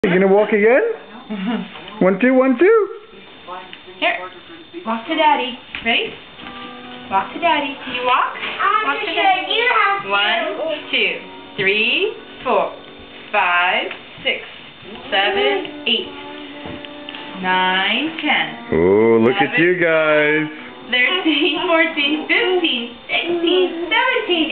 You gonna walk again? 1, 2, 1, 2. Here. Walk to Daddy. Ready? Walk to Daddy. Can you walk? Walk to Daddy. 1, 2, 3, 4, 5, 6, 7, 8, 9, 10. Oh, look at you guys. 13, 14, 15, 16, 17,